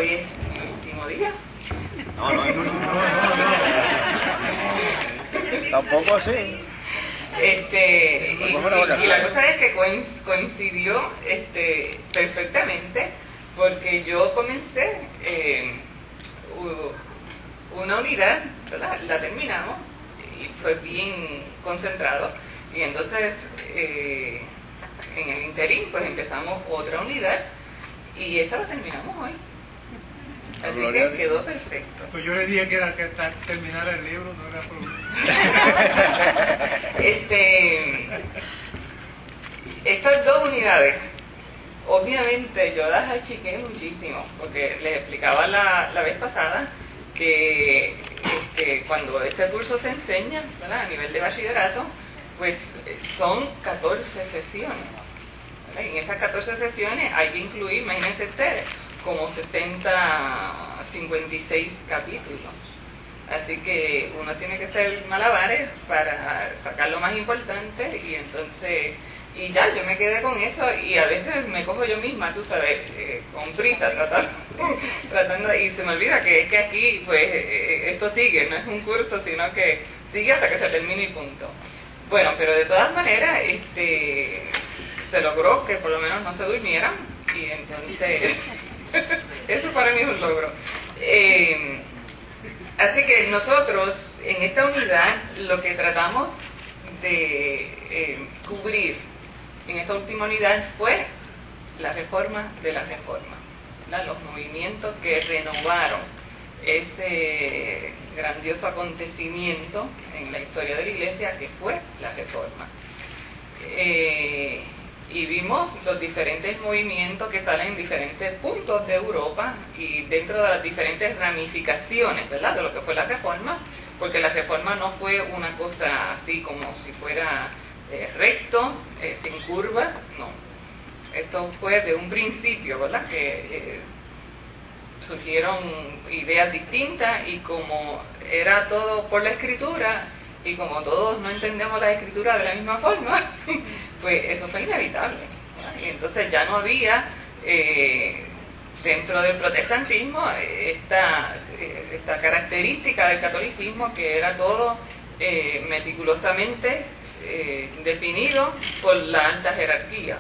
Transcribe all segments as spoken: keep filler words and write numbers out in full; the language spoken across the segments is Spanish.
hoy es el último día. No, no, no, no, no, no. Tampoco así. Este, y, y, y la cosa es que coincidió este, perfectamente, porque yo comencé eh, una unidad, ¿verdad? La terminamos y fue bien concentrado, y entonces eh, en el interín pues empezamos otra unidad y esa la terminamos hoy. Así que quedó perfecto. Pues yo le dije que era que terminara el libro, no era problema. este, estas dos unidades, obviamente yo las achiqué muchísimo, porque les explicaba la, la vez pasada que este, cuando este curso se enseña, ¿verdad?, a nivel de bachillerato, pues son catorce sesiones. ¿Verdad? En esas catorce sesiones hay que incluir, imagínense ustedes, como sesenta, cincuenta y seis capítulos. Así que uno tiene que hacer malabares para sacar lo más importante, y entonces, y ya, yo me quedé con eso, y a veces me cojo yo misma, tú sabes, eh, con prisa, tratando, tratando, y se me olvida que es que aquí, pues, eh, esto sigue, no es un curso, sino que sigue hasta que se termine y punto. Bueno, pero de todas maneras, este, se logró que por lo menos no se durmieran, y entonces... eso para mí es un logro. Eh, así que nosotros en esta unidad lo que tratamos de eh, cubrir en esta última unidad fue la reforma de la reforma, ¿verdad? Los movimientos que renovaron ese grandioso acontecimiento en la historia de la Iglesia que fue la reforma. Eh, y vimos los diferentes movimientos que salen en diferentes puntos de Europa y dentro de las diferentes ramificaciones, ¿verdad?, de lo que fue la reforma, porque la reforma no fue una cosa así como si fuera eh, recto, eh, sin curvas, no. Esto fue de un principio, ¿verdad?, que eh, surgieron ideas distintas, y como era todo por la escritura, y como todos no entendemos la escritura de la misma forma, pues eso fue inevitable, ¿verdad? Y entonces ya no había eh, dentro del protestantismo esta, esta característica del catolicismo, que era todo eh, meticulosamente eh, definido por la alta jerarquía,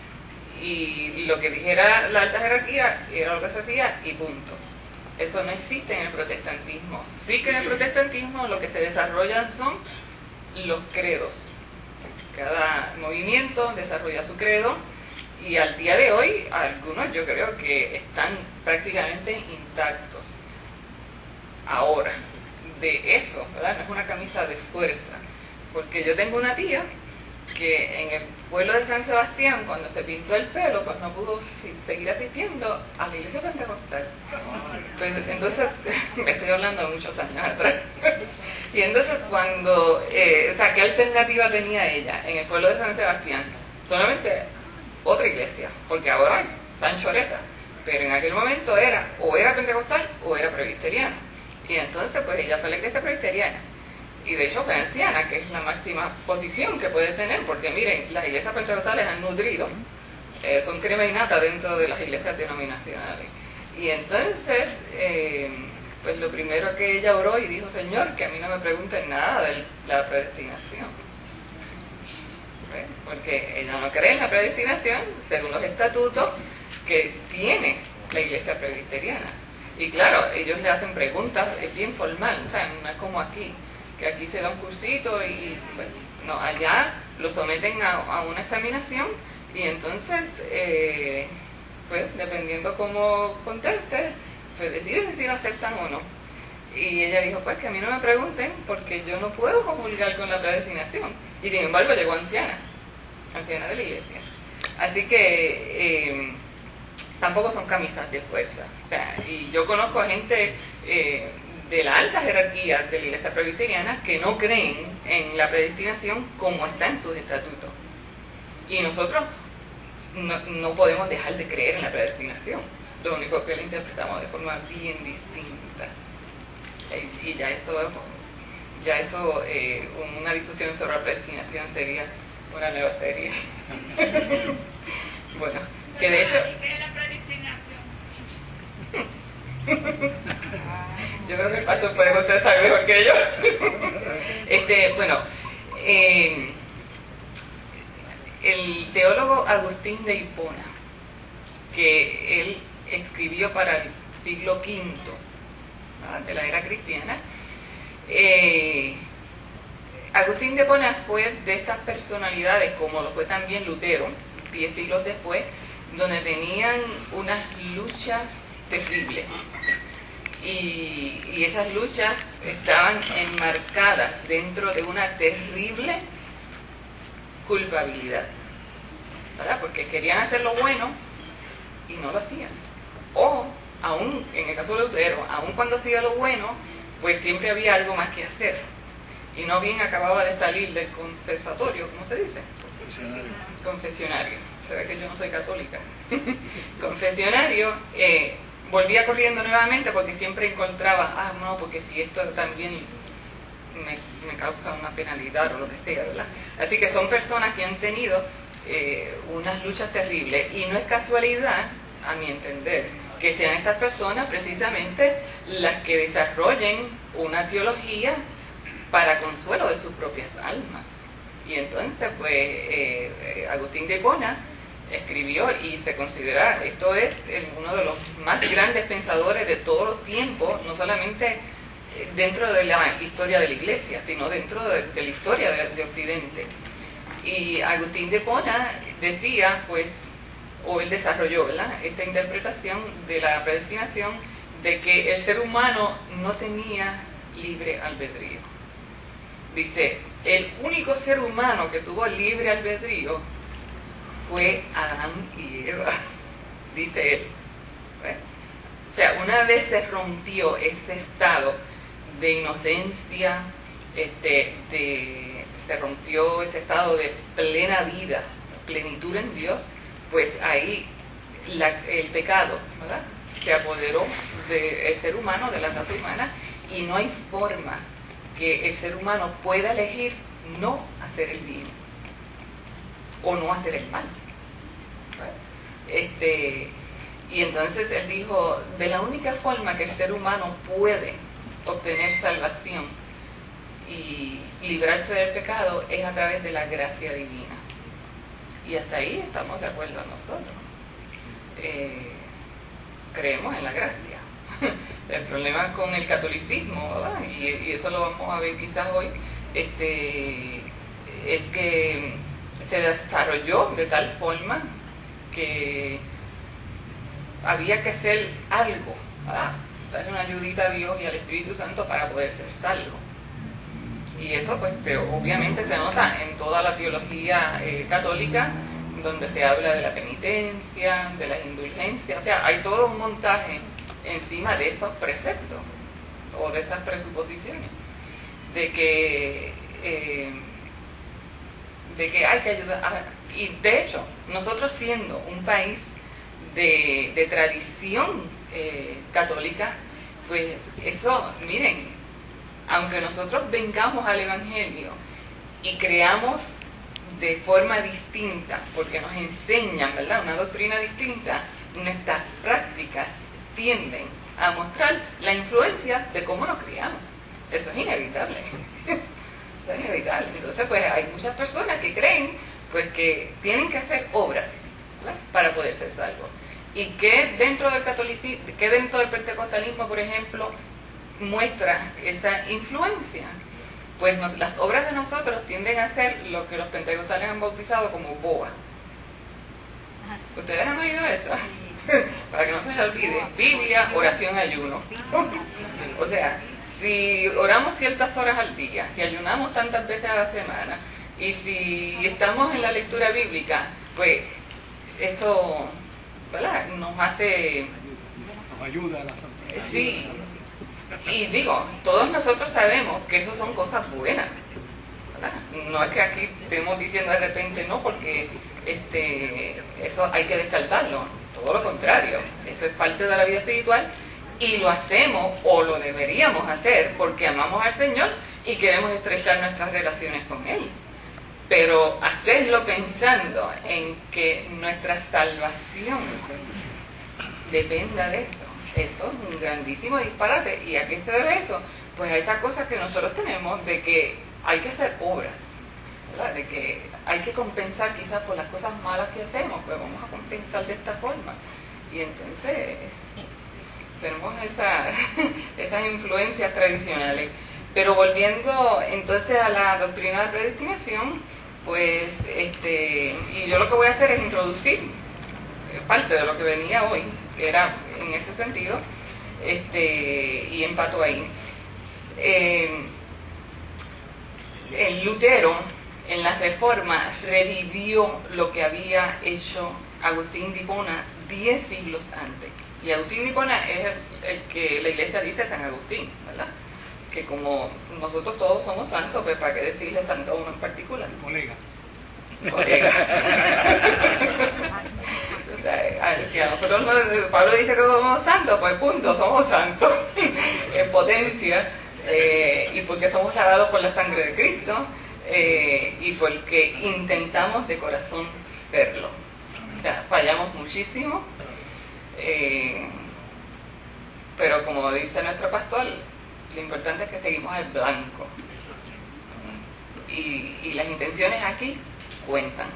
y lo que dijera la alta jerarquía era lo que se hacía y punto. Eso no existe en el protestantismo. Sí que en el protestantismo lo que se desarrollan son los credos. Cada movimiento desarrolla su credo, y al día de hoy algunos yo creo que están prácticamente intactos. Ahora, de eso, ¿verdad?, no es una camisa de fuerza, porque yo tengo una tía que en el pueblo de San Sebastián, cuando se pintó el pelo, pues no pudo seguir asistiendo a la iglesia pentecostal. Pues entonces, me estoy hablando de muchos años atrás, y entonces cuando, eh, o sea, ¿qué alternativa tenía ella en el pueblo de San Sebastián? Solamente otra iglesia, porque ahora hay San Choreta, pero en aquel momento era, o era pentecostal o era presbiteriana, y entonces pues ella fue a la iglesia presbiteriana. Y de hecho fue anciana, que es la máxima posición que puede tener, porque miren, las iglesias pentecostales han nutrido, eh, son crema innata dentro de las iglesias denominacionales. Y entonces, eh, pues lo primero que ella oró y dijo: Señor, que a mí no me pregunten nada de la predestinación. ¿Ves? Porque ella no cree en la predestinación según los estatutos que tiene la iglesia presbiteriana. Y claro, ellos le hacen preguntas, es bien formal, o sea, no es como aquí, que aquí se da un cursito y, bueno, no, allá lo someten a, a una examinación, y entonces, eh, pues, dependiendo cómo conteste, pues deciden si lo aceptan o no. Y ella dijo, pues, que a mí no me pregunten, porque yo no puedo comulgar con la predestinación. Y sin embargo llegó anciana, anciana de la iglesia. Así que, eh, tampoco son camisas de fuerza. O sea, y yo conozco a gente eh, de la alta jerarquía de la iglesia presbiteriana que no creen en la predestinación como está en sus estatutos. Y nosotros no, no podemos dejar de creer en la predestinación. Lo único que la interpretamos de forma bien distinta. Y, y ya eso, ya eso eh, una discusión sobre la predestinación sería una nueva serie. Bueno, que de hecho... Yo creo que el pastor puede contestar mejor que yo. este, bueno, eh, el teólogo Agustín de Hipona, que él escribió para el siglo quinto, ¿verdad?, de la era cristiana, eh, Agustín de Hipona fue de estas personalidades, como lo fue también Lutero, diez siglos después, donde tenían unas luchas terribles. Y, y esas luchas estaban enmarcadas dentro de una terrible culpabilidad, ¿verdad? Porque querían hacer lo bueno y no lo hacían. O, aún en el caso de Lutero, aún cuando hacía lo bueno, pues siempre había algo más que hacer. Y no bien acababa de salir del confesatorio, ¿cómo se dice? Confesionario. Confesionario. Se ve que yo no soy católica. Confesionario, eh, volvía corriendo nuevamente porque siempre encontraba, ah, no, porque si esto también me, me causa una penalidad o lo que sea, ¿verdad? Así que son personas que han tenido eh, unas luchas terribles, y no es casualidad, a mi entender, que sean estas personas precisamente las que desarrollen una teología para consuelo de sus propias almas. Y entonces, pues, eh, Agustín de Hipona escribió, y se considera, esto es uno de los más grandes pensadores de todos los tiempos, no solamente dentro de la historia de la Iglesia, sino dentro de, de la historia de, de Occidente. Y Agustín de Hipona decía, pues, o él desarrolló, ¿verdad?, esta interpretación de la predestinación, de que el ser humano no tenía libre albedrío. Dice, el único ser humano que tuvo libre albedrío fue Adán y Eva, dice él. ¿Ves? O sea, una vez se rompió ese estado de inocencia, este, de, se rompió ese estado de plena vida, plenitud en Dios, pues ahí la, el pecado, ¿verdad?, se apoderó del ser humano, de la raza humana, y no hay forma que el ser humano pueda elegir no hacer el bien o no hacer el mal. Este, y entonces él dijo, de la única forma que el ser humano puede obtener salvación y librarse del pecado es a través de la gracia divina. Y hasta ahí estamos de acuerdo nosotros. Eh, creemos en la gracia. El problema con el catolicismo, ¿verdad?, y, y eso lo vamos a ver quizás hoy, este, es que se desarrolló de tal forma que había que hacer algo, ¿verdad?, darle una ayudita a Dios y al Espíritu Santo para poder ser salvo. Y eso, pues, obviamente se nota en toda la teología eh, católica, donde se habla de la penitencia, de las indulgencias, o sea, hay todo un montaje encima de esos preceptos o de esas presuposiciones de que eh, de que hay que ayudar a, y de hecho nosotros siendo un país de, de tradición eh, católica, pues eso, miren, aunque nosotros vengamos al Evangelio y creamos de forma distinta, porque nos enseñan, ¿verdad?, una doctrina distinta, nuestras prácticas tienden a mostrar la influencia de cómo nos criamos. Eso es inevitable. Eso es inevitable. Entonces, pues hay muchas personas que creen, pues, que tienen que hacer obras, ¿verdad?, para poder ser salvos. Y que dentro del catolicismo, que dentro del pentecostalismo, por ejemplo, muestra esa influencia. Pues nos, las obras de nosotros tienden a ser lo que los pentecostales han bautizado como boa. ¿Ustedes han oído eso? Para que no se les olvide, Biblia, oración, ayuno. O sea, si oramos ciertas horas al día, si ayunamos tantas veces a la semana, y si estamos en la lectura bíblica, pues eso, ¿verdad?, nos hace... Nos ayuda a la santidad. Sí. Y digo, todos nosotros sabemos que eso son cosas buenas, ¿verdad? No es que aquí estemos diciendo de repente no, porque este eso hay que descartarlo. Todo lo contrario, eso es parte de la vida espiritual y lo hacemos o lo deberíamos hacer porque amamos al Señor y queremos estrechar nuestras relaciones con Él. Pero hacerlo pensando en que nuestra salvación dependa de eso, eso es un grandísimo disparate. ¿Y a qué se debe eso? Pues a esa cosa que nosotros tenemos de que hay que hacer obras, ¿verdad? De que hay que compensar quizás por las cosas malas que hacemos, pues vamos a compensar de esta forma. Y entonces tenemos esa, esas influencias tradicionales. Pero volviendo entonces a la doctrina de la predestinación, pues, este, y yo lo que voy a hacer es introducir parte de lo que venía hoy, que era en ese sentido, este, y empato ahí. Eh, el Lutero en la Reforma revivió lo que había hecho Agustín de Hipona diez siglos antes. Y Agustín de Hipona es el, el que la iglesia dice San Agustín, ¿verdad? Que como nosotros todos somos santos, pues para qué decirle santo a uno en particular. Colegas. Colegas. O sea, si a nosotros no, Pablo dice que somos santos, pues punto, somos santos en potencia, eh, y porque somos lavados por la sangre de Cristo, eh, y porque intentamos de corazón serlo. O sea, fallamos muchísimo, eh, pero como dice nuestro pastor, lo importante es que seguimos al blanco, y, y las intenciones aquí cuentan,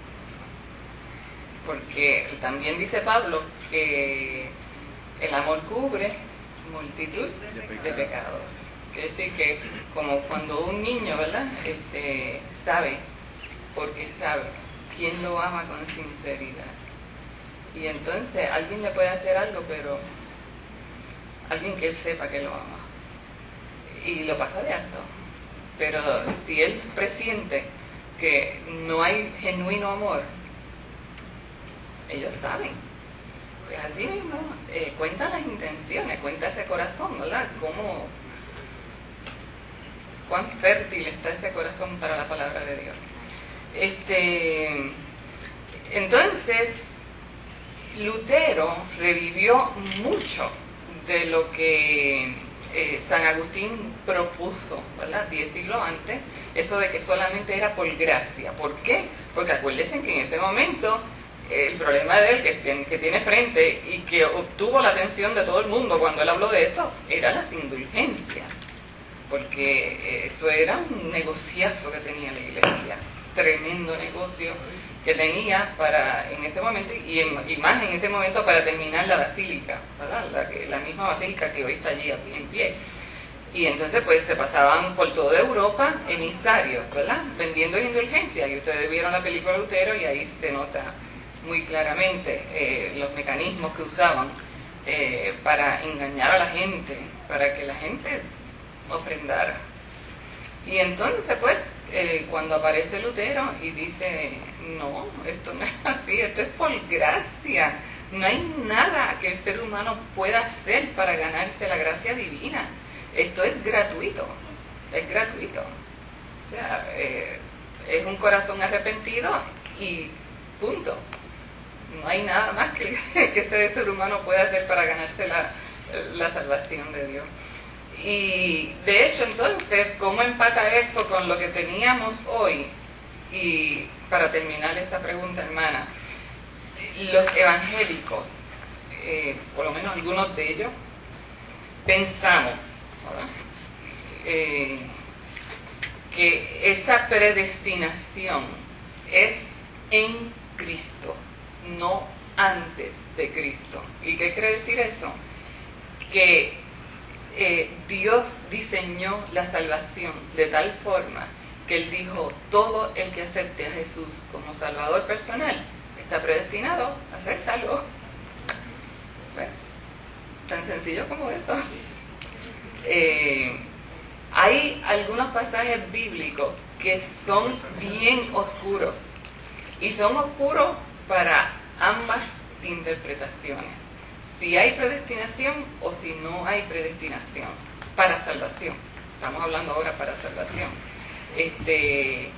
porque también dice Pablo que el amor cubre multitud de pecados. Quiere decir que como cuando un niño, ¿verdad?, este, sabe, porque sabe quién lo ama con sinceridad, y entonces alguien le puede hacer algo, pero alguien que él sepa que lo ama, y lo pasa de alto. Pero si él presiente que no hay genuino amor, ellos saben. Pues así mismo, eh, cuentan las intenciones, cuenta ese corazón, ¿verdad? Cómo, cuán fértil está ese corazón para la palabra de Dios. Este, entonces, Lutero revivió mucho de lo que eh, San Agustín propuso, ¿verdad?, diez siglos antes, eso de que solamente era por gracia. ¿Por qué? Porque acuérdense que en ese momento el problema de él que tiene, que tiene frente y que obtuvo la atención de todo el mundo cuando él habló de esto, eran las indulgencias, porque eso era un negociazo que tenía la iglesia, tremendo negocio que tenía para en ese momento, y, en, y más en ese momento para terminar la basílica, ¿verdad?, la, que, la misma basílica que hoy está allí en pie. Y entonces pues se pasaban por toda Europa emisarios, ¿verdad?, vendiendo indulgencias, y ustedes vieron la película de Lutero y ahí se nota muy claramente eh, los mecanismos que usaban eh, para engañar a la gente, para que la gente ofrendara. Y entonces pues eh, cuando aparece Lutero y dice, no, esto no es así, esto es por gracia, no hay nada que el ser humano pueda hacer para ganarse la gracia divina, esto es gratuito, es gratuito. O sea, eh, es un corazón arrepentido y punto. No hay nada más que, que ese ser humano pueda hacer para ganarse la, la salvación de Dios. Y de hecho, entonces, ¿cómo empata eso con lo que teníamos hoy? Y para terminar esta pregunta, hermana, los evangélicos, eh, por lo menos algunos de ellos, pensamos, ¿verdad?, eh, que esa predestinación es en Cristo, no antes de Cristo. ¿Y qué quiere decir eso? Que eh, Dios diseñó la salvación de tal forma que Él dijo, todo el que acepte a Jesús como Salvador personal está predestinado a ser salvo. ¿Ves? Tan sencillo como eso. Eh, hay algunos pasajes bíblicos que son bien oscuros, y son oscuros para ambas interpretaciones, si hay predestinación o si no hay predestinación para salvación. Estamos hablando ahora para salvación. Este,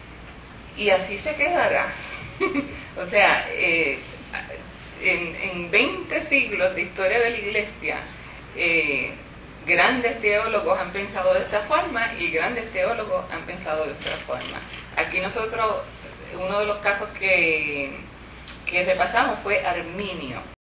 y así se quedará. O sea, eh, en, en veinte siglos de historia de la iglesia, eh, grandes teólogos han pensado de esta forma y grandes teólogos han pensado de otra forma. Aquí nosotros, uno de los casos que, que repasamos fue Arminio.